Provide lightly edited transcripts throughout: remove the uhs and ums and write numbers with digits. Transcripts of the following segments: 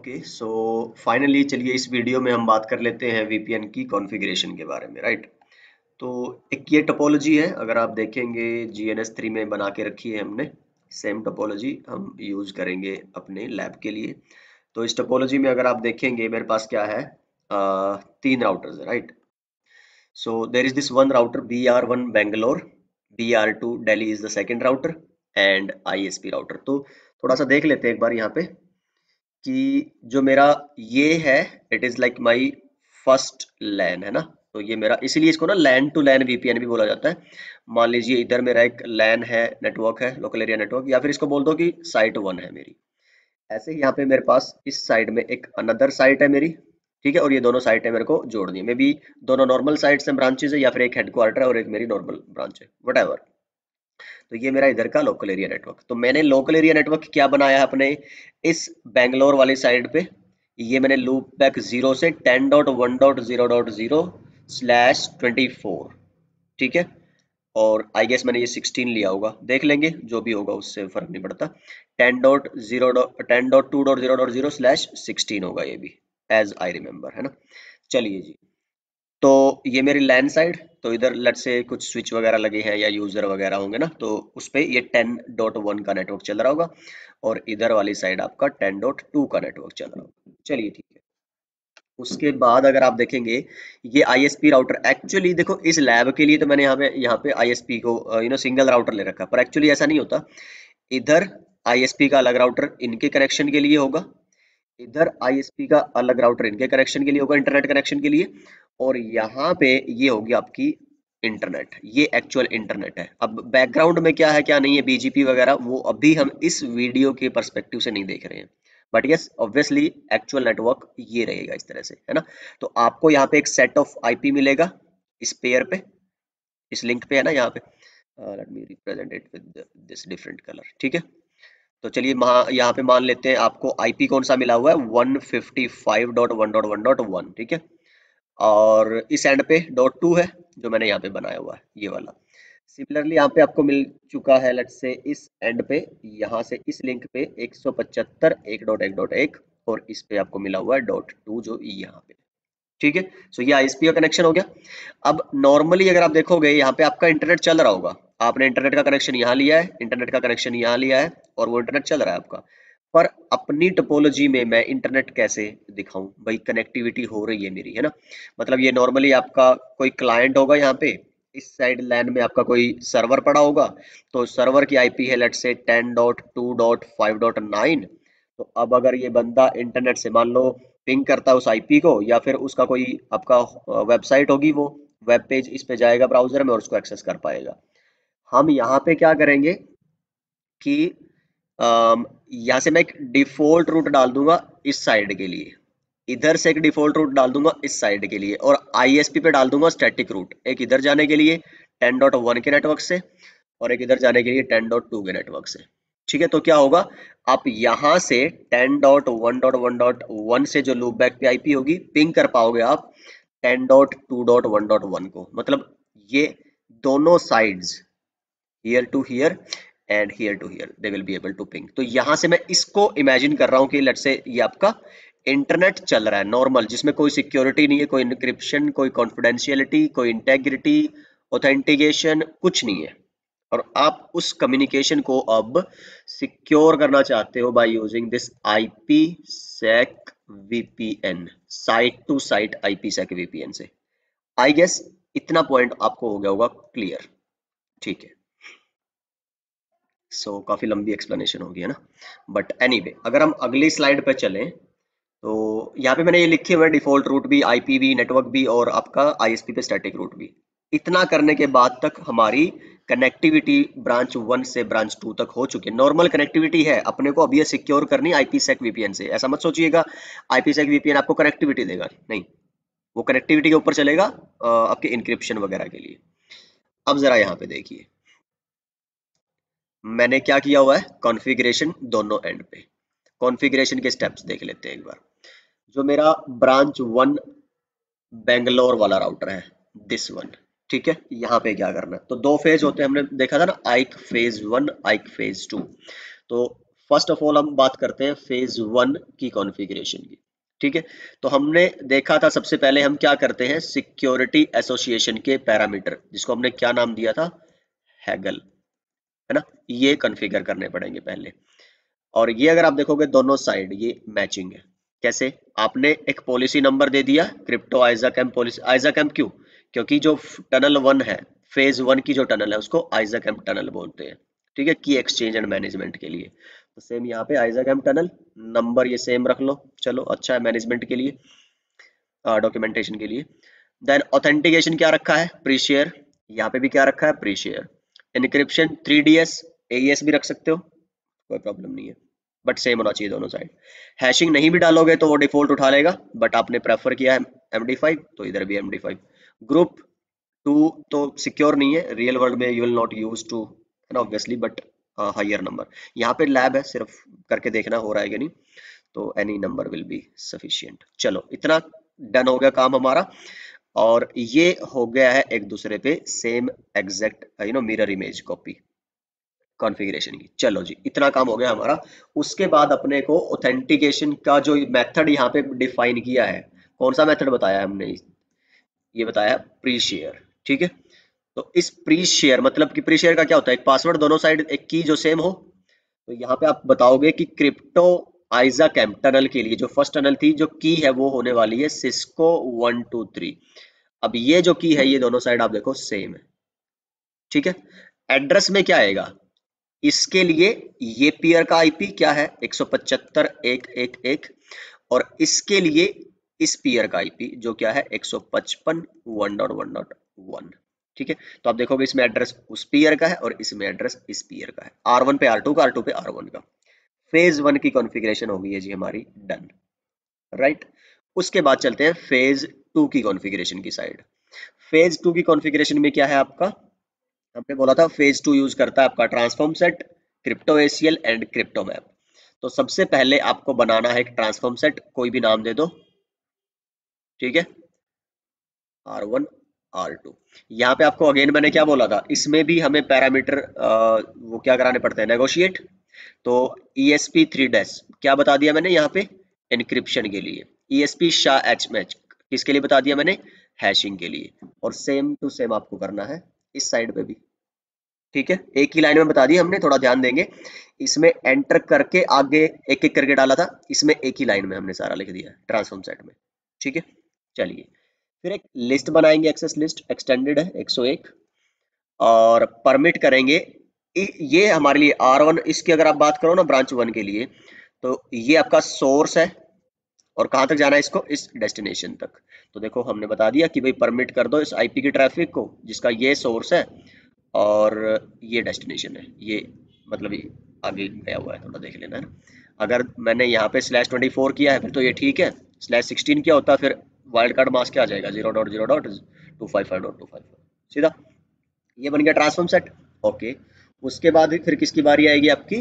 Okay so finally चलिए इस video में हम बात कर लेते हैं वीपीएन की कॉन्फ़िगरेशन के बारे में, राइट। तो एक ये टोपोलॉजी है, अगर आप देखेंगे GNS3 में बना के रखी है हमने। सेम टोपोलॉजी हम यूज करेंगे अपने लैब के लिए। तो इस टोपोलॉजी में अगर आप देखेंगे मेरे पास क्या है, तीन राउटर्स है, right. So there is this one router BR1 Bangalore, BR2 Delhi is the second router and ISP router. तो थोड़ा सा देख लेते हैं एक बार यहाँ पे कि जो मेरा ये है, it is like my first LAN है ना। तो ये मेरा, इसीलिए इसको ना लैन टू लैन VPN भी बोला जाता है। मान लीजिए इधर मेरा एक लैन है, नेटवर्क है, लोकल एरिया नेटवर्क, या फिर इसको बोल दो कि साइट 1 है मेरी। ऐसे ही यहाँ पे मेरे पास इस साइड में एक अनदर साइट है मेरी, ठीक है। और ये दोनों साइट है मेरे को जोड़नी है, मे बी दोनों नॉर्मल साइट्स हैं, ब्रांचेज है, या फिर एक हेडक्वार्टर है और एक मेरी नॉर्मल ब्रांच है, वट। तो ये मेरा इधर का लोकल एरिया नेटवर्क। तो मैंने लोकल एरिया नेटवर्क क्या बनाया है अपने इस बैंगलोर वाली साइड पे, ये मैंने लूप बैक 0 से 10.1.0.0/24, ठीक है। और आई गेस मैंने ये 16 लिया होगा, देख लेंगे जो भी होगा उससे फर्क नहीं पड़ता। 10.2.0.0/16 होगा ये भी, एज आई रिमेम्बर, है ना। चलिए जी, तो ये मेरी लैंड साइड, तो इधर लेट से कुछ स्विच वगैरह लगे हैं या यूजर वगैरह होंगे ना, तो उस पे ये 10.1 का नेटवर्क चल रहा होगा, और इधर वाली साइड आपका 10.2 का नेटवर्क चल रहा होगा। चलिए ठीक है। उसके बाद अगर आप देखेंगे ये ISP राउटर, एक्चुअली देखो इस लैब के लिए तो मैंने यहाँ पे ISP को सिंगल राउटर ले रखा है, पर एक्चुअली ऐसा नहीं होता। इधर ISP का अलग राउटर इनके कनेक्शन के लिए होगा, इधर ISP का अलग राउटर इनके कनेक्शन के लिए होगा, इंटरनेट कनेक्शन के लिए। और यहाँ पे ये होगी आपकी इंटरनेट, ये एक्चुअल इंटरनेट है। अब बैकग्राउंड में क्या है क्या नहीं है, BGP वगैरह, वो अभी हम इस वीडियो के पर्सपेक्टिव से नहीं देख रहे हैं, but yes obviously actual network ये रहेगा इस तरह से, है ना। तो आपको यहाँ पे एक सेट ऑफ IP मिलेगा इस पेयर पे, इस लिंक पे, है ना, यहाँ पे। Let me represent it with this different colour, ठीक है। तो चलिए यहाँ पे मान लेते हैं आपको IP कौन सा मिला हुआ है, 155.1.1.1, ठीक है। और इस एंड पे .2 है जो मैंने यहाँ पे बनाया हुआ है, ये वाला। सिमिलरली यहाँ पे आपको मिल चुका है, लेट्स से इस एंड पे, यहाँ से इस लिंक पे 175.1.1.1, और इस पे आपको मिला हुआ है .2 जो यहाँ पे, ठीक है। सो ये ISP का कनेक्शन हो गया। अब नॉर्मली अगर आप देखोगे यहाँ पे आपका इंटरनेट चल रहा होगा, आपने इंटरनेट का कनेक्शन यहाँ लिया है, इंटरनेट का कनेक्शन यहाँ लिया है, और वो इंटरनेट चल रहा है आपका। पर अपनी टोपोलॉजी में मैं इंटरनेट कैसे दिखाऊं भाई, कनेक्टिविटी हो रही है मेरी, है ना। मतलब ये नॉर्मली आपका कोई क्लाइंट होगा, यहाँ पे इस साइड लैन में आपका कोई सर्वर पड़ा होगा, तो सर्वर की IP है लेट्स से 10.2.5.9। तो अब अगर ये बंदा इंटरनेट से मान लो पिंग करता है उस IP को, या फिर उसका कोई आपका वेबसाइट होगी, वो वेब पेज इस पे जाएगा ब्राउजर में और उसको एक्सेस कर पाएगा। हम यहाँ पे क्या करेंगे कि यहाँ से मैं एक डिफॉल्ट रूट डाल दूंगा इस साइड के लिए, इधर से एक डिफॉल्ट रूट डाल दूंगा इस साइड के लिए, और ISP पे डाल दूंगा स्टैटिक रूट, एक इधर जाने के लिए 10.1 के नेटवर्क से, और एक इधर जाने के लिए 10.2 के नेटवर्क से, ठीक है। तो क्या होगा, आप यहाँ से 10.1.1.1 से जो लूप बैक पे IP होगी, पिंग कर पाओगे आप 10.2.1.1 को। मतलब ये दोनों sides, here to here and here to here, they will be able to ping. तो यहां से मैं इसको इमेजिन कर रहा हूं कि लेट्स से ये आपका इंटरनेट चल रहा है नॉर्मल, जिसमें कोई सिक्योरिटी नहीं है, कोई इनक्रिप्शन, कोई कॉन्फिडेंशियलिटी, कोई इंटेग्रिटी, ऑथेंटिकेशन, कुछ नहीं है। और आप उस कम्युनिकेशन को अब सिक्योर करना चाहते हो by using this IPsec VPN, site to site IPsec VPN से। आई गेस इतना पॉइंट आपको हो गया होगा क्लियर, ठीक है। सो काफी लंबी एक्सप्लेनेशन होगी, है ना। बट एनीवे, अगर हम अगली स्लाइड पे चलें, तो यहाँ पे मैंने ये लिखे हुए डिफॉल्ट रूट भी, IP भी, नेटवर्क भी, और आपका ISP पे स्टैटिक रूट भी। इतना करने के बाद तक हमारी कनेक्टिविटी ब्रांच 1 से ब्रांच 2 तक हो चुकी है, नॉर्मल कनेक्टिविटी है। अपने को अभी ये सिक्योर करनी IPsec VPN से, ऐसा मत सोचिएगा IPsec VPN आपको कनेक्टिविटी देगा, नहीं। वो कनेक्टिविटी के ऊपर चलेगा आपके इंक्रिप्शन वगैरह के लिए। अब जरा यहाँ पे देखिए, मैंने क्या किया हुआ है, कॉन्फ़िगरेशन दोनों एंड पे। कॉन्फ़िगरेशन के स्टेप्स देख लेते हैं एक बार। जो मेरा ब्रांच 1 बेंगलोर वाला राउटर है, दिस वन, ठीक है। यहाँ पे क्या करना है, तो दो फेज होते हैं, हमने देखा था ना, आइक फेज 1, आइक फेज 2। तो फर्स्ट ऑफ ऑल हम बात करते हैं फेज 1 की कॉन्फ़िगरेशन की। ठीक है, तो हमने देखा था सबसे पहले हम क्या करते हैं, सिक्योरिटी एसोसिएशन के पैरामीटर, जिसको हमने क्या नाम दिया था, हैगल, है ना, ये कॉन्फ़िगर करने पड़ेंगे पहले। और ये अगर आप देखोगे दोनों साइड ये मैचिंग है। कैसे, आपने एक पॉलिसी नंबर दे दिया क्रिप्टो आइजाकैम पॉलिसी, आइजाकैम क्यों, क्योंकि जो टनल 1 है, फेज 1 की जो टनल है उसको आइजाकैम टनल बोलते हैं। ठीक है, की एक्सचेंज एंड मैनेजमेंट के लिए। तो सेम यहाँ पे आइजाकैम टनल नंबर ये सेम रख लो, चलो अच्छा है मैनेजमेंट के लिए, डॉक्यूमेंटेशन के लिए। देन ऑथेंटिकेशन क्या रखा है, प्री शेयर, यहाँ पे भी क्या रखा है, pre share. Encryption 3DS, AES भी रख सकते हो, कोई प्रॉब्लम नहीं है, बट सेम होना चाहिए दोनों साइड। हैशिंग नहीं भी डालोगे तो वो डिफॉल्ट उठा लेगा, बट आपने प्रेफर किया है MD5 तो इधर भी MD5। ग्रुप 2 तो सिक्योर नहीं है, रियल वर्ल्ड में you will not use to, है ना, ऑब्वियसली, बट हायर नंबर। यहाँ पे लैब है, सिर्फ करके देखना हो रहा है कि नहीं, तो any number will be sufficient. चलो इतना डन हो गया काम हमारा, और ये हो गया है एक दूसरे पे same exact mirror image copy configuration की। चलो जी इतना काम हो गया हमारा। उसके बाद अपने को ऑथेंटिकेशन का जो मेथड यहाँ पे डिफाइन किया है, कौन सा मेथड बताया है हमने, ये बताया है प्री शेयर। ठीक है, तो इस प्री शेयर मतलब कि प्री शेयर का क्या होता है, एक पासवर्ड दोनों साइड एक की जो सेम हो। तो यहाँ पे आप बताओगे कि क्रिप्टो आइजा कैम्प टनल के लिए जो फर्स्ट टनल थी, जो की है वो होने वाली है सिस्को 123। अब ये जो की है ये दोनों साइड आप देखो सेम है। ठीक है, एड्रेस में क्या आएगा, इसके लिए ये पेयर का आईपी क्या है 175.1.1.1, और इसके लिए इस पेयर का आईपी जो क्या है 155.1.1.1। ठीक है, तो आप देखोगे इसमें एड्रेस उस पेयर का है और इसमें एड्रेस इस पेयर का है, R1 पे R2 का, R2 पे R1 का। फेज 1 की कॉन्फ़िगरेशन हो गई है जी हमारी डन, राइट। उसके बाद चलते हैं फेज 2 की कॉन्फ़िगरेशन की साइड। फेज 2 की कॉन्फ़िगरेशन में क्या है आपका, हमने बोला था फेज 2 यूज करता है आपका transform set, crypto ACL and crypto map. तो सबसे पहले आपको बनाना है एक ट्रांसफॉर्म सेट, कोई भी नाम दे दो। ठीक है, R1 R2। यहाँ पे आपको अगेन मैंने क्या बोला था, इसमें भी हमें पैरामीटर वो क्या कराने पड़ते हैं, नेगोशिएट। तो ESP3 क्या बता दिया मैंने यहाँ पे, एनक्रिप्शन के लिए। ESP SHA H मैच किसके लिए बता दिया मैंने, हैशिंग के लिए। और सेम टू सेम आपको करना है इस साइड पे भी। ठीक है, एक ही लाइन में बता दिया हमने, थोड़ा ध्यान देंगे। इसमें एंटर करके आगे एक एक करके डाला था, इसमें एक ही लाइन में हमने सारा लिख दिया ट्रांसफॉर्म सेट में। ठीक है, चलिए फिर एक लिस्ट बनाएंगे, एक्सेस लिस्ट एक्सटेंडेड है 101, और परमिट करेंगे। ये हमारे लिए R1, इसकी अगर आप बात करो ना ब्रांच 1 के लिए, तो ये आपका सोर्स है, और कहाँ तक जाना है इसको, इस डेस्टिनेशन तक। तो देखो हमने बता दिया कि भाई परमिट कर दो इस IP की ट्रैफिक को, जिसका ये सोर्स है और ये डेस्टिनेशन है, ये मतलब ये आगे गया हुआ है, थोड़ा देख लेना है ना। अगर मैंने यहाँ पे /24 किया है फिर तो ये ठीक है, /16 किया होता फिर वाइल्ड कार्ड मास्क क्या आ जाएगा, 0.0.255.255 सीधा। ये बन गया ट्रांसफॉर्म सेट। ओके, उसके बाद फिर किसकी बारी आएगी आपकी,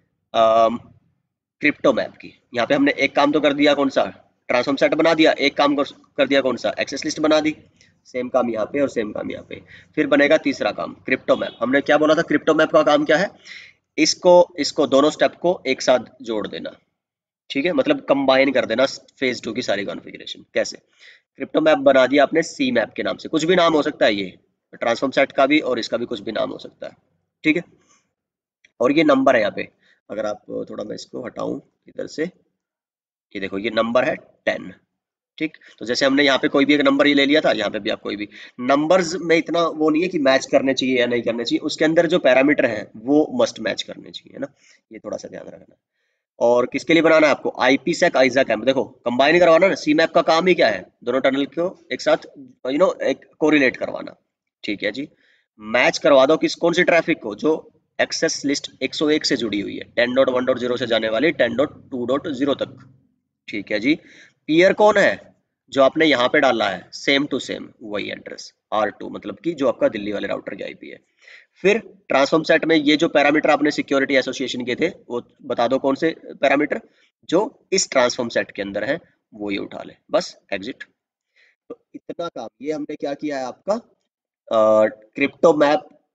क्रिप्टो मैप की। यहाँ पे हमने एक काम तो कर दिया, कौन सा, ट्रांसफॉर्म सेट बना दिया। एक काम कर दिया कौन सा, एक्सेस लिस्ट बना दी। सेम काम यहाँ पे और सेम काम यहाँ पे। फिर बनेगा तीसरा काम क्रिप्टो मैप। हमने क्या बोला था, क्रिप्टो मैप का काम क्या है, इसको इसको दोनों स्टेप को एक साथ जोड़ देना। ठीक है, मतलब कंबाइन कर देना फेज 2 की सारी कॉन्फ़िगरेशन। कैसे, क्रिप्टो मैप बना दिया आपने सी मैप के नाम से, कुछ भी नाम हो सकता है, ये ट्रांसफॉर्म सेट का भी और इसका भी कुछ भी नाम हो सकता है। ठीक है, और ये नंबर है यहाँ पे, अगर आप थोड़ा मैं इसको हटाऊं इधर से, ये देखो ये नंबर है 10। ठीक, तो जैसे हमने यहाँ पे कोई भी एक नंबर ये ले लिया था, यहाँ पे भी आप कोई भी नंबर्स में इतना वो नहीं है कि मैच करने चाहिए या नहीं करने चाहिए, उसके अंदर जो पैरामीटर है वो मस्ट मैच करने चाहिए, है ना, ये थोड़ा सा ध्यान रखना। और किसके लिए बनाना है आपको, IPsec आइजा कैम्प। देखो कंबाइन करवाना ना, सी मैप का काम ही क्या है, दोनों टनल को एक साथ एक कोरिलेट करवाना। ठीक है जी, मैच करवा दो किस कौन सी ट्रैफिक को, जो एक्सेस लिस्ट 101 से जुड़ी हुई है, 10.1.0 से जाने वाली 10.2.0 तक। ठीक है जी, पीयर कौन है, जो आपने यहाँ पे डाला है सेम टू सेम वही एड्रेस R2, मतलब कि जो आपका दिल्ली वाले राउटर की IP है। फिर ट्रांसफॉर्म सेट में ये जो पैरामीटर आपने सिक्योरिटी एसोसिएशन के थे वो बता दो कौन से पैरामीटर जो इस ट्रांसफॉर्म सेट के अंदर है, वो ये उठा ले, बस एग्जिट। तो इतना काम ये हमने क्या किया है आपका, क्रिप्टो मैप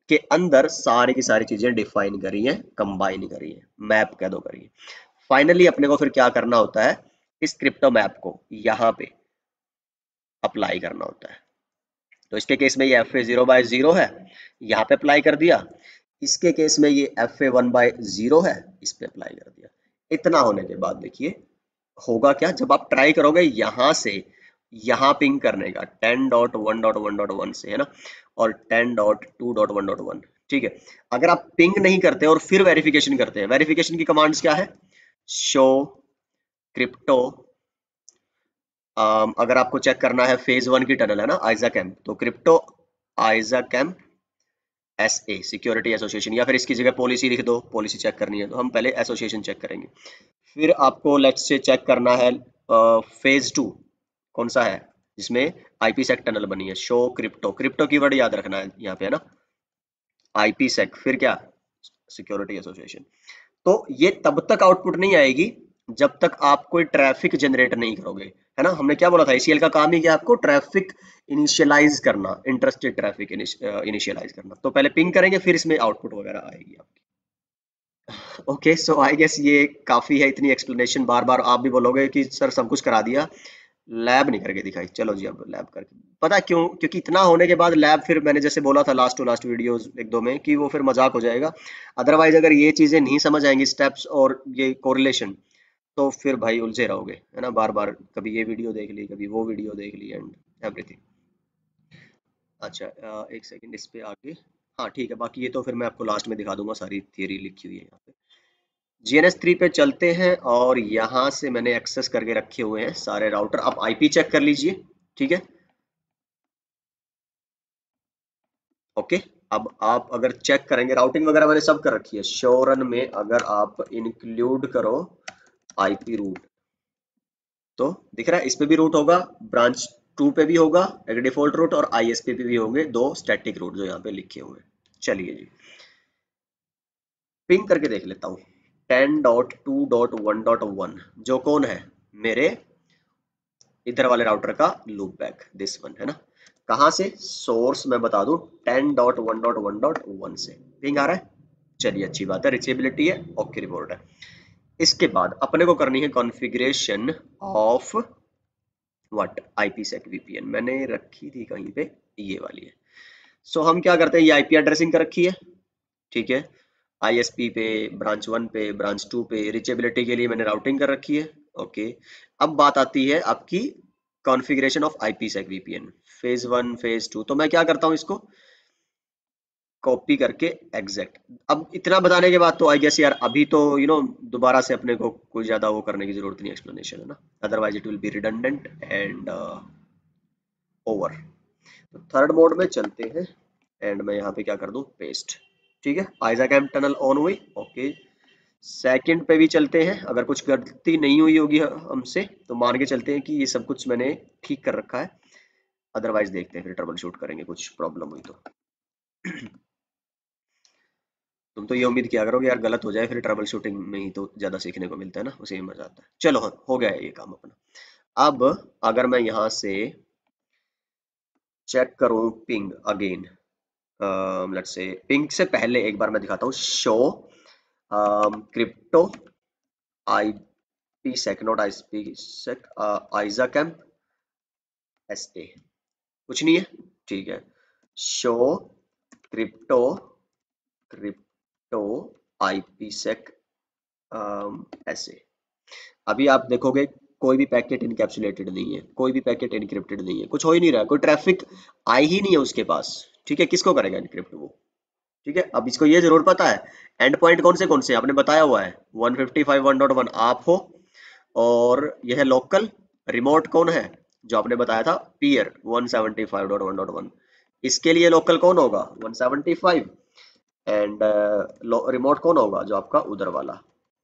के अंदर सारी की सारी चीजें डिफाइन करी हैं, कंबाइन करी हैं, मैप कह दो करी है। फाइनली अपने को फिर क्या करना होता है, इस क्रिप्टो मैप को यहाँ पे अप्लाई करना होता है। तो इसके केस में ये एफ ए 0/0 है, यहाँ पे अप्लाई कर दिया। इसके केस में ये एफ ए 1/0 है, इस पे अप्लाई कर दिया। इतना होने के बाद देखिए होगा क्या, जब आप ट्राई करोगे यहाँ से यहाँ पिंग करने का 10.1.1.1 से, है ना, और 10.2.1.1, ठीक है। अगर आप पिंग नहीं करते और फिर वेरिफिकेशन करते हैं, वेरिफिकेशन की कमांड्स क्या है, शो क्रिप्टो, अगर आपको चेक करना है फेज 1 की टनल है ना आइजा कैम्प, तो crypto ISAKMP SA security association, या फिर इसकी जगह पॉलिसी लिख दो, पॉलिसी चेक करनी है तो हम पहले एसोसिएशन चेक करेंगे। फिर आपको लेट्स से चेक करना है फेज 2 कौन सा है, जिसमें आईपी सेक टनल बनी है, शो क्रिप्टो, क्रिप्टो कीवर्ड याद रखना है यहाँ पे, है ना, आईपी सेक, फिर क्या, सिक्योरिटी एसोसिएशन। तो ये तब तक आउटपुट नहीं आएगी जब तक आप कोई ट्रैफिक जनरेट नहीं करोगे, है ना। हमने क्या बोला था, ACL का काम ही क्या, आपको ट्रैफिक इनिशियलाइज करना, इंटरेस्टेड ट्रैफिक इनिशियलाइज करना। तो पहले पिंग करेंगे फिर इसमें आउटपुट वगैरह आएगी आपकी। ओके, सो आई गेस ये काफी है, इतनी एक्सप्लेनेशन। बार बार आप भी बोलोगे कि सर सब कुछ करा दिया, लैब नहीं करके दिखाई। चलो जी, अब लैब करके, पता है क्यों, क्योंकि इतना होने के बाद लैब, फिर मैंने जैसे बोला था लास्ट टू लास्ट वीडियोस एक दो में, कि वो फिर मजाक हो जाएगा। अदरवाइज अगर ये चीजें नहीं समझ आएंगी, स्टेप्स और ये कोरिलेशन, तो फिर भाई उलझे रहोगे, है ना, बार बार कभी ये वीडियो देख ली, कभी वो वीडियो देख ली, एंड एवरीथिंग। अच्छा, एक सेकंड इस पे आके, हाँ ठीक है, बाकी ये तो फिर मैं आपको लास्ट में दिखा दूंगा, सारी थियरी लिखी हुई है यहाँ पे। GNS3 पे चलते हैं, और यहाँ से मैंने एक्सेस करके रखे हुए हैं सारे राउटर। आप IP चेक कर लीजिए, ठीक है। ओके, अब आप अगर चेक करेंगे, राउटिंग वगैरह मैंने सब कर रखी है। शोरन में अगर आप इंक्लूड करो IP रूट, तो दिख रहा है, इस पे भी रूट होगा, ब्रांच 2 पे भी होगा एक डिफॉल्ट रूट, और ISP पे भी होंगे दो स्टैटिक रूट जो यहाँ पे लिखे हुए हैं। चलिए जी, पिंग करके देख लेता हूँ। 10.2.1.1 जो कौन है, मेरे इधर वाले राउटर का लूप बैक, दिस वन, है ना। कहाँ से, सोर्स मैं बता दूं 10.1.1.1 से पिंग आ रहा है। चलिए अच्छी बात है, रिचेबिलिटी है, ओके रिपोर्ट है। इसके बाद अपने को करनी है configuration of what, IPsec VPN मैंने रखी थी कहीं पे, ये वाली है। सो हम क्या करते हैं, ये IP एड्रेसिंग कर रखी है, ठीक है। ISP पे, ब्रांच 1 पे, ब्रांच 2 पे, रिचेबिलिटी के लिए मैंने राउटिंग कर रखी है, ओके। अब बात आती है आपकी configuration of IPsec VPN, phase 1 phase 2। तो मैं क्या करता हूँ, इसको कॉपी करके एग्जैक्ट। अब इतना बताने के बाद तो आई गेस यार अभी तो दोबारा से अपने को कोई ज्यादा वो करने की जरूरत नहीं, एक्सप्लेनेशन, है ना, otherwise it will be redundant and over. तो थर्ड मोड में चलते हैं, एंड मैं यहाँ पे क्या कर दूं, पेस्ट, ठीक है। आइजा कैम्प टनल ऑन हुई, ओके। सेकंड पे भी चलते हैं, अगर कुछ गलती नहीं हुई होगी हमसे तो मान के चलते हैं कि ये सब कुछ मैंने ठीक कर रखा है, अदरवाइज देखते हैं फिर ट्रबल शूट करेंगे कुछ प्रॉब्लम हुई तो। तुम तो ये उम्मीद किया करोगे यार गलत हो जाए, फिर ट्रबल शूटिंग में ही तो ज्यादा सीखने को मिलता है ना, उसी में मजा आता है। चलो हाँ, हो गया है ये काम अपना। अब अगर मैं यहाँ से चेक करूँ ping again, let's say ping से पहले एक बार मैं दिखाता हूँ, show crypto IPsec, not IPsec, ISAKMP SA, कुछ नहीं है, ठीक है। Show crypto crypto IPsec SA। अभी आप देखोगे कोई भी पैकेट इनकैप्सुलेटेड नहीं है, कोई भी पैकेट इनक्रिप्टेड नहीं है, कुछ हो ही नहीं रहा है, कोई ट्रैफिक आई ही नहीं है उसके पास, ठीक है। किसको करेगा इनक्रिप्ट वो, ठीक है। अब इसको ये जरूर पता है एंड पॉइंट कौन से आपने बताया हुआ है, 155.1.1 आप हो, और यह है लोकल। रिमोट कौन है, जो आपने बताया था पीयर 175.1.1, इसके लिए लोकल कौन होगा 175, एंड रिमोट कौन होगा, जो आपका उधर वाला,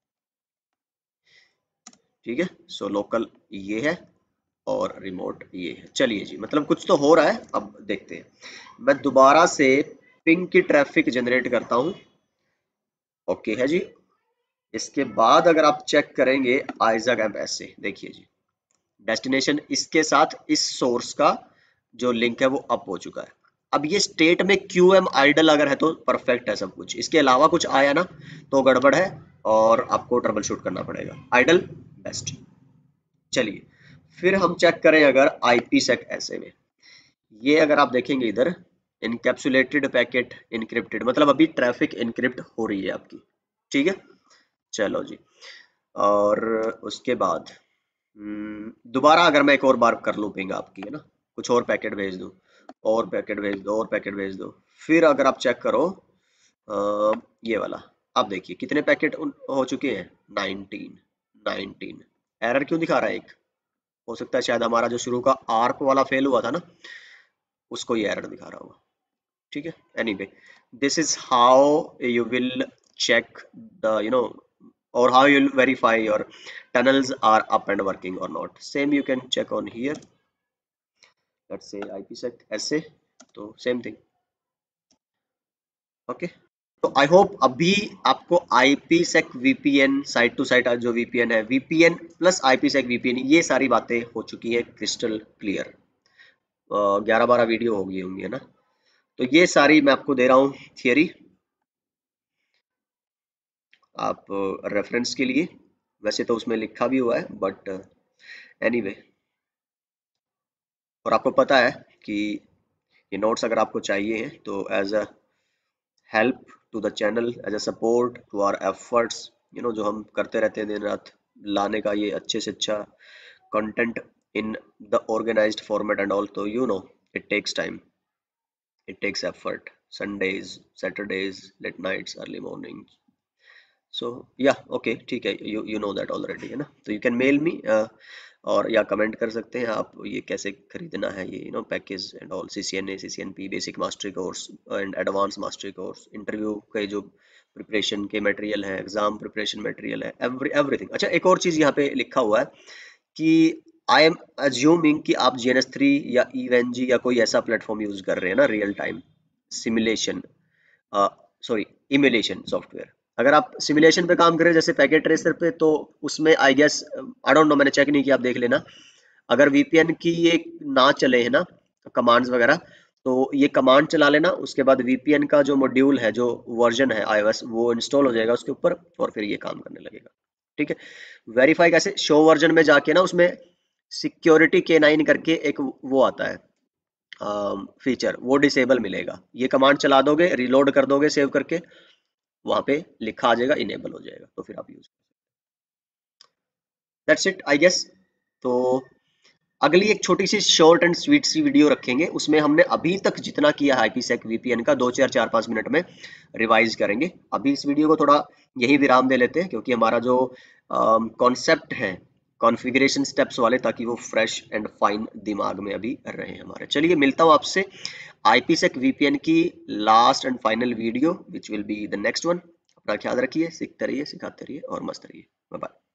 ठीक है। सो लोकल ये है और रिमोट ये है। चलिए जी, मतलब कुछ तो हो रहा है, अब देखते हैं। मैं दोबारा से पिंग की ट्रैफिक जनरेट करता हूं, ओके है जी। इसके बाद अगर आप चेक करेंगे आइजा कैम्प ऐसे, देखिए जी, डेस्टिनेशन इसके साथ इस सोर्स का जो लिंक है वो अप हो चुका है। अब ये स्टेट में QM आइडल अगर है तो परफेक्ट है सब कुछ, इसके अलावा कुछ आया ना तो गड़बड़ है और आपको ट्रबल शूट करना पड़ेगा। आइडल बेस्ट। चलिए फिर हम चेक करें अगर IPsec ऐसे में, ये अगर आप देखेंगे इधर इनकैप्सुलेटेड पैकेट इनक्रिप्टेड, मतलब अभी ट्रैफिक इनक्रिप्ट हो रही है आपकी, ठीक है। चलो जी, और उसके बाद दोबारा अगर मैं एक और बार कर लूँ पिंग आपकी, है ना, कुछ और पैकेट भेज दूँ, और पैकेट भेज दो, और पैकेट भेज दो, फिर अगर आप चेक करो ये वाला, आप देखिए कितने पैकेट हो चुके हैं, 19 19। एरर क्यों दिखा रहा है? एक हो सकता है शायद हमारा जो शुरू का आर्क वाला फेल हुआ था ना, उसको ये एरर दिखा रहा होगा, ठीक है। Anyway, this is how you will check the or how you'll verify your tunnels are up and working or not. Same you can check on here, let's say IPsec ऐसे, तो सेम थिंग, ओके। तो I hope अभी आपको IPsec VPN site to site जो VPN है, VPN plus IPsec VPN, ये सारी बातें हो चुकी हैं क्रिस्टल क्लियर। 11-12 वीडियो हो गई होंगी, है ना। तो ये सारी मैं आपको दे रहा हूँ थियरी, आप रेफरेंस के लिए, वैसे तो उसमें लिखा भी हुआ है बट एनीवे। और आपको पता है कि ये नोट्स अगर आपको चाहिए हैं तो as a help to the channel, as a support to our efforts, जो हम करते रहते हैं दिन रात लाने का ये अच्छे से अच्छा content in the organized format and all, तो it takes time, it takes effort, Sundays, Saturdays, late nights, early morning. So या ओके, ठीक है, यू नो दैट ऑलरेडी, है ना। तो यू कैन मेल मी और या कमेंट कर सकते हैं आप ये कैसे खरीदना है, ये package and all, CCNA CCNP basic mastery course and advance mastery course, interview के जो प्रिपरेशन के मटेरियल है, एग्जाम प्रिपरेशन मटेरियल है, एवरीथिंग। अच्छा, एक और चीज़ यहाँ पे लिखा हुआ है कि आई एम अज्यूमिंग कि आप GNS3 या EVNG या कोई ऐसा प्लेटफॉर्म यूज कर रहे हैं ना, real time simulation, sorry emulation software. अगर आप सिमुलेशन पे काम करें जैसे पैकेट ट्रेसर पे, तो उसमें I guess, I don't know, मैंने चेक नहीं किया, आप देख लेना। अगर VPN की ये ना चले है ना कमांड्स वगैरह, तो ये कमांड चला लेना, उसके बाद VPN का जो मॉड्यूल है, जो वर्जन है iOS, वो इंस्टॉल हो जाएगा उसके ऊपर और फिर ये काम करने लगेगा, ठीक है। वेरीफाई कैसे, शो वर्जन में जाके ना उसमें सिक्योरिटी K9 करके एक वो आता है फीचर, वो डिसेबल मिलेगा। ये कमांड चला दोगे, रिलोड कर दोगे सेव करके, वहां पे लिखा आ जाएगा, इनेबल हो जाएगा, तो फिर आप use, that's it I guess. तो अगली एक छोटी सी शॉर्ट एंड स्वीट सी वीडियो रखेंगे, उसमें हमने अभी तक जितना किया है IPsec VPN का 2-4-5 मिनट में रिवाइज करेंगे। अभी इस वीडियो को थोड़ा यही विराम दे लेते हैं, क्योंकि हमारा जो कॉन्सेप्ट है कॉन्फ़िगरेशन स्टेप्स वाले, ताकि वो फ्रेश एंड फाइन दिमाग में अभी रहे हमारे। चलिए मिलता हूँ आपसे IPsec VPN की last and final video which will be the next one. अपना ख्याल रखिए, सीखते रहिए, सिखाते रहिए और मस्त रहिए। Bye bye.